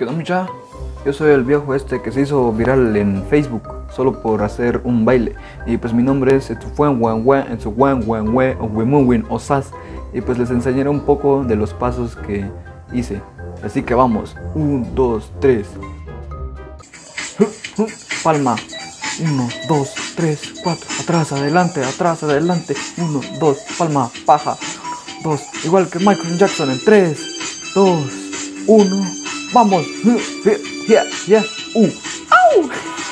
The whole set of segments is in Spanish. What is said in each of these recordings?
¿Qué onda, mucha? Yo soy el viejo este que se hizo viral en Facebook solo por hacer un baile. Y pues mi nombre es Osas. Y pues les enseñaré un poco de los pasos que hice. Así que vamos. 1, 2, 3. Palma. 1, 2, 3, 4. Atrás, adelante, atrás, adelante. 1, 2, palma, paja. 2. Igual que Michael Jackson en 3, 2, 1. Vamos. ¡Au!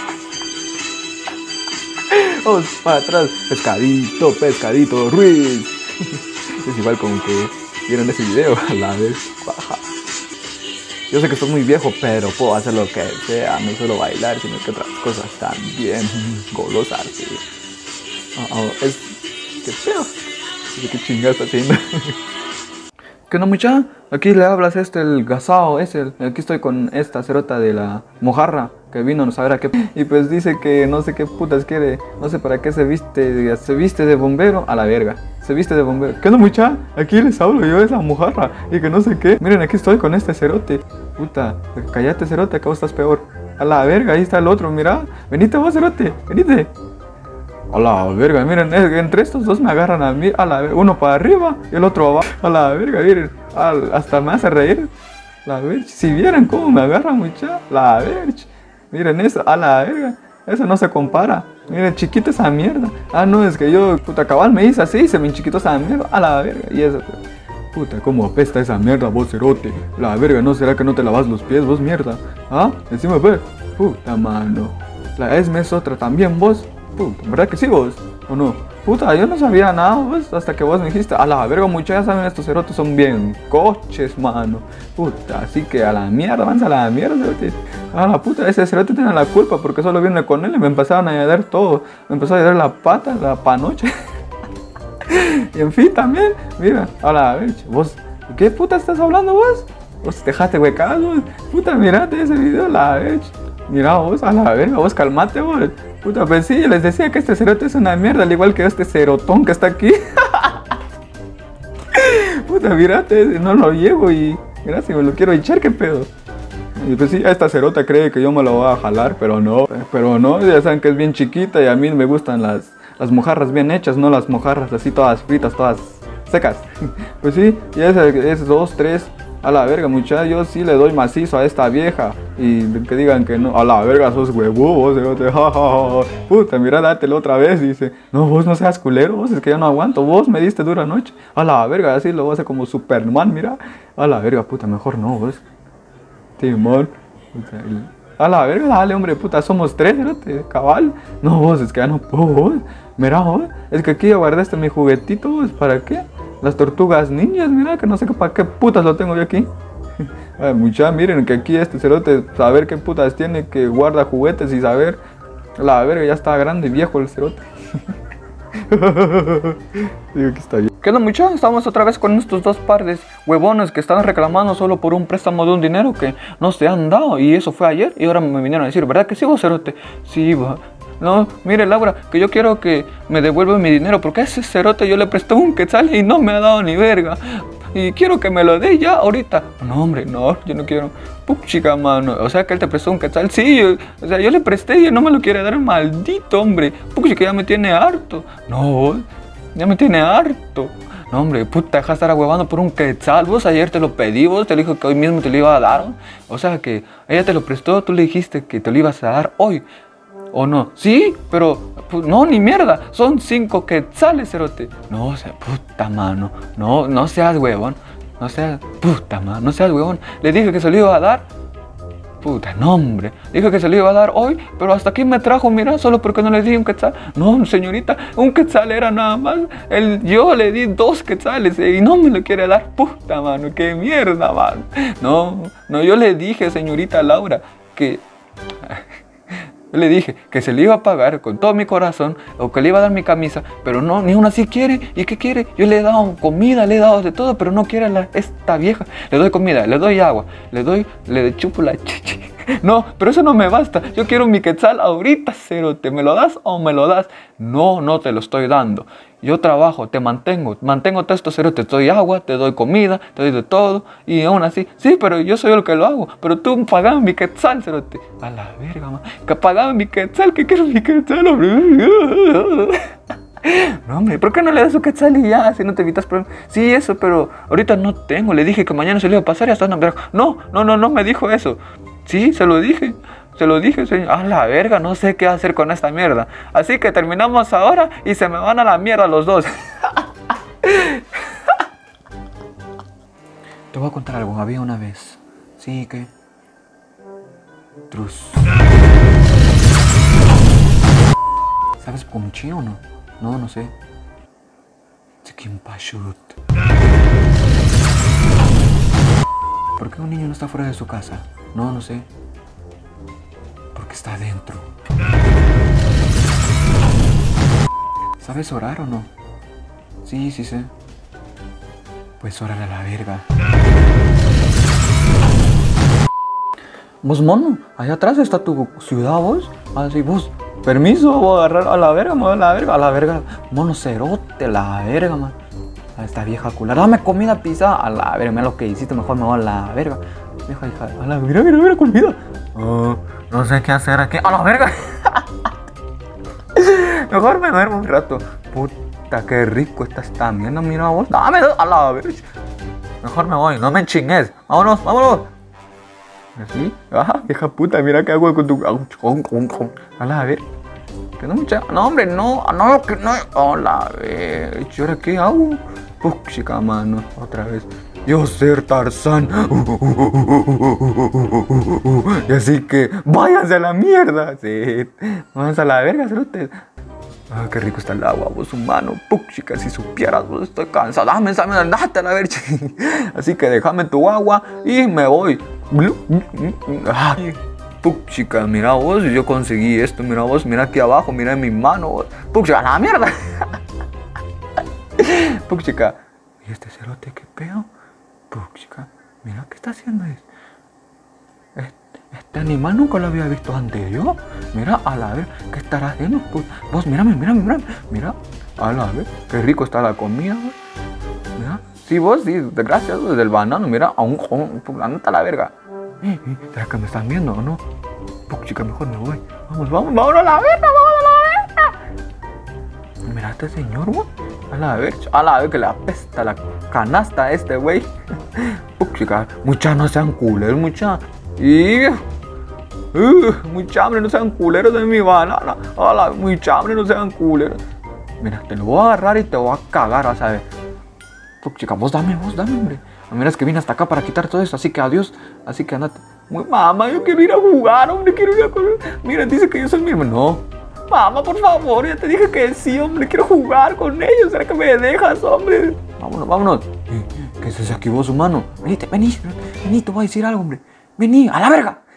Vamos para atrás. Pescadito, pescadito, Ruiz. Es igual como que vieron ese video a la vez. Baja. Yo sé que estoy muy viejo, pero puedo hacer lo que sea. No solo bailar, sino que otras cosas también. Golosas. Sí. Es... ¿Qué pedo? ¿Qué chingada está haciendo? ¿Qué no, mucha? Aquí le hablas el gasao, aquí estoy con esta cerota de la mojarra que vino no saber a qué. Y pues dice que no sé qué putas quiere, no sé para qué se viste de bombero, a la verga. Se viste de bombero. ¿Qué no, mucha? Aquí les hablo yo de esa mojarra y que no sé qué. Miren, aquí estoy con este cerote. Puta, cállate, cerote, acá vos estás peor. A la verga, ahí está el otro, mira. Venite vos, cerote, venite. A la verga, miren, entre estos dos me agarran a mí, a la verga, uno para arriba y el otro abajo. A la verga, miren, hasta me hace reír. La verga, si vieran cómo me agarran, mucha, la verga. Miren eso, a la verga, eso no se compara. Miren, chiquita esa mierda. Ah, no, es que yo, puta, cabal me hice así, se me chiquito esa mierda, a la verga. Y eso, puta, cómo apesta esa mierda, vos cerote. La verga, ¿no será que no te lavas los pies, vos mierda? ¿Ah? Encima, ve, puta mano. La Esme es otra también, vos. Puta, ¿verdad que sí vos? ¿O no? Puta, yo no sabía nada, vos, hasta que vos me dijiste. A la verga, muchachos, ya saben, estos cerotes son bien coches, mano. Puta, así que a la mierda, avanza a la mierda, cerote. A la puta, ese cerote tiene la culpa porque solo vine con él y me empezaron a ayudar todo. Me empezó a ayudar la pata, la panocha. Y en fin, también, mira, a la verga, vos, ¿qué puta estás hablando vos? Vos dejaste huecadas, vos. Puta, mirate ese video, la verga. Mira vos, a la verga, vos calmate vos. Puta, pues sí, les decía que este cerote es una mierda, al igual que este cerotón que está aquí. Puta, mirate, no lo llevo y mira si me lo quiero echar, qué pedo. Y pues sí, esta cerota cree que yo me lo voy a jalar, pero no, ya saben que es bien chiquita y a mí me gustan las mojarras bien hechas, no las mojarras así todas fritas, todas secas. Pues sí, y es 2, 3. A la verga, muchacha, yo sí le doy macizo a esta vieja. Y que digan que no, a la verga sos huevudo, vos, puta, mira, dátelo otra vez. Dice, no, vos no seas culero, vos, es que yo no aguanto, vos me diste dura noche. A la verga, así lo voy a hacer como Superman, mira. A la verga, puta, mejor no, vos. Timón. A la verga, dale, hombre, puta, somos 3, cabal. No, vos, es que ya no puedo, vos. Mira, vos, es que aquí ya guardaste mi juguetito, vos, ¿para qué? Las tortugas ninjas, mira, que no sé para qué putas lo tengo yo aquí. Ay, mucha, miren que aquí este cerote, saber qué putas tiene, que guarda juguetes y saber. La verga, ya está grande y viejo el cerote. Digo que está bien. ¿Qué onda, mucha? Estamos otra vez con estos dos pares huevones que están reclamando solo por un préstamo de un dinero que no se han dado. Y eso fue ayer y ahora me vinieron a decir, ¿verdad que sí vos, cerote? Sí, va. No, mire, Laura, que yo quiero que me devuelva mi dinero porque a ese cerote yo le presté un quetzal y no me ha dado ni verga. Y quiero que me lo dé ya ahorita. No, hombre, no, yo no quiero. Puchica, mano. O sea, que él te prestó un quetzal. Sí, yo le presté y él no me lo quiere dar, maldito, hombre. Puchica, ya me tiene harto. No, ya me tiene harto. No, hombre, puta, deja de estar ahuevando por un quetzal. Vos ayer te lo pedí, vos te lo dijo que hoy mismo te lo iba a dar. O sea, que ella te lo prestó, tú le dijiste que te lo ibas a dar hoy. ¿O no? Sí, pero pues, no, ni mierda. Son 5 quetzales, cerote. No, o sea, puta mano. No seas huevón. No seas, puta mano, no seas huevón. Le dije que se lo iba a dar. Puta, no, hombre. Dije que se lo iba a dar hoy, pero hasta aquí me trajo, mira, solo porque no le di un quetzal. No, señorita, un quetzal era nada más. Yo le di 2 quetzales y no me lo quiere dar. Puta mano, qué mierda, mano. No, yo le dije, señorita Laura, que... Yo le dije que se le iba a pagar con todo mi corazón o que le iba a dar mi camisa, pero no, ni una así quiere. ¿Y qué quiere? Yo le he dado comida, le he dado de todo, pero no quiere esta vieja. Le doy comida, le doy agua, le chupo la chichi. No, pero eso no me basta. Yo quiero mi quetzal ahorita, cerote. ¿Me lo das o me lo das? No, no te lo estoy dando. Yo trabajo, te mantengo todo esto, cerote. Te doy agua, te doy comida, te doy de todo. Y aún así, sí, pero yo soy el que lo hago. Pero tú pagame mi quetzal, cerote. A la verga, man. Que pagame mi quetzal, que quiero mi quetzal, hombre. No, hombre, ¿por qué no le das su quetzal y ya? Si no te evitas problemas. Sí, eso, pero ahorita no tengo. Le dije que mañana se le iba a pasar y hasta no. No me dijo eso. Sí, se lo dije, señor. A la verga, no sé qué hacer con esta mierda. Así que terminamos ahora y se me van a la mierda los dos. Te voy a contar algo. Había una vez. Sí, que... Trus. ¿Sabes Pumchi o no? No, no sé. Chiquimpashut. ¿Por qué un niño no está fuera de su casa? No, no sé. Porque está adentro. ¿Sabes orar o no? Sí, sí sé. Pues orar a la verga. Vos, mono, allá atrás está tu ciudad, vos. Así, vos. Permiso, voy a agarrar a la verga, me voy a la verga. Mono cerote, la verga, man. A esta vieja culera. Dame comida pisada. A la verga, mira lo que hiciste, mejor me voy a la verga. Vieja hija. A la verga, mira, comida. Oh, no sé qué hacer aquí. A la verga. Mejor me duermo un rato. Puta, qué rico está esta mierda, mira vos. Dame a la verga. Mejor me voy, no me chingues. Vámonos, vámonos. ¿Así? Ah, vieja puta, mira qué hago con tu... A la ver. Que no, no, hombre, no, que no. A la ver. ¿Y ahora qué hago? Chica, mano, otra vez. Yo ser Tarzán. Y así que, váyanse a la mierda. Sí, váyanse a la verga, cerotes. Ah, qué rico está el agua, vos humano. Chica, si supieras, vos estoy cansado. Dame, andate a la verga. Así que déjame tu agua y me voy. Ay, chica, mira vos, yo conseguí esto, mira vos, mira aquí abajo, mira en mi mano, chica, a la mierda. Chica, ¿y este cerote qué pedo? Chica, mira qué está haciendo este animal nunca lo había visto antes yo. Mira, a la ver, ¿qué estará haciendo? Vos, mírame, mira, a la ver, qué rico está la comida, vos. Mira, sí, vos, sí, gracias, desde el banano, mira, andate a la verga. ¿Será que me están viendo o no? Chica, mejor me voy. Vamos a la verga, Mira este señor, güey. A la ver que le apesta la canasta a este güey. Chica, muchas no sean culeros, muchas. Y... mucha hambre, no sean culeros de mi banana. Mucha hambre, no sean culeros. Mira, te lo voy a agarrar y te voy a cagar, vas a ver. Chica, vos dame, hombre. Mira, es que vine hasta acá para quitar todo esto, así que adiós. Así que andate. Mamá, yo quiero ir a jugar, hombre, quiero ir a jugar. Mira, dice que yo soy mi hermano. No. Mamá, por favor, ya te dije que sí, hombre, quiero jugar con ellos. ¿Será que me dejas, hombre? Vámonos. ¿Qué es eso aquí, vos, humano? Vení, te voy a decir algo, hombre. Vení, a la verga.